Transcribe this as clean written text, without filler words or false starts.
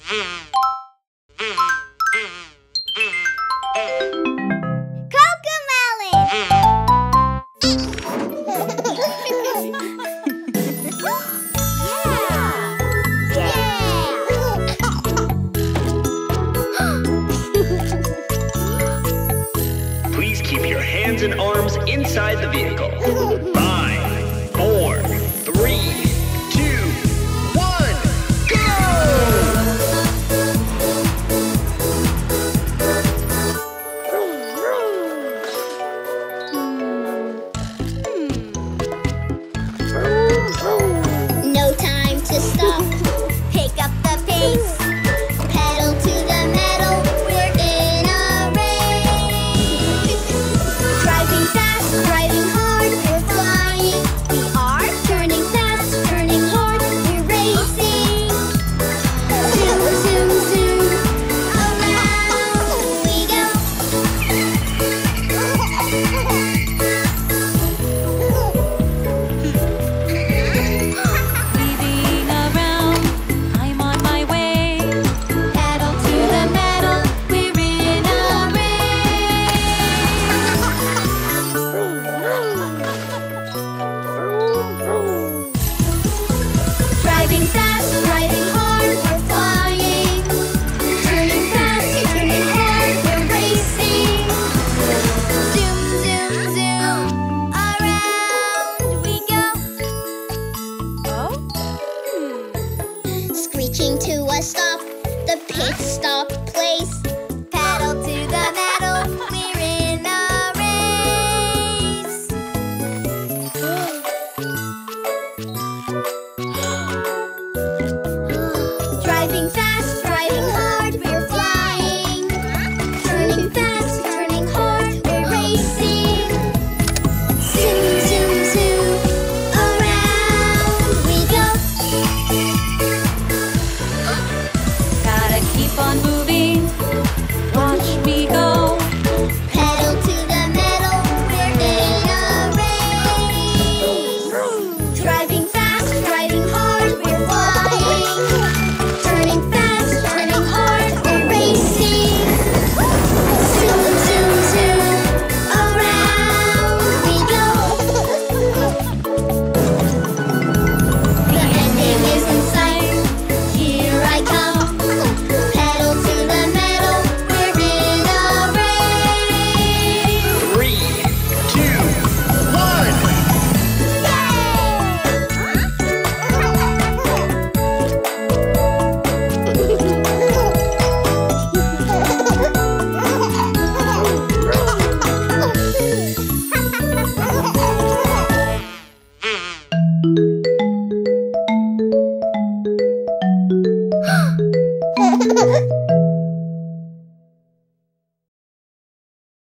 Please keep your hands and arms inside the vehicle. 5, 4, 3, 2, 1, go! No time to stop. Pick up the pace. Pedal to the metal. We're in a race. Driving fast, driving hard. We're flying. We are turning fast, turning hard. We're racing. Zoom, zoom, zoom. Around we go. Weaving around, I'm on my way. Pedal to the metal, we're in a race. Driving fast, driving hard, we're flying. Turning fast, turning hard, we're racing. Zoom, zoom, zoom, around we go. Screeching to a stop, the pit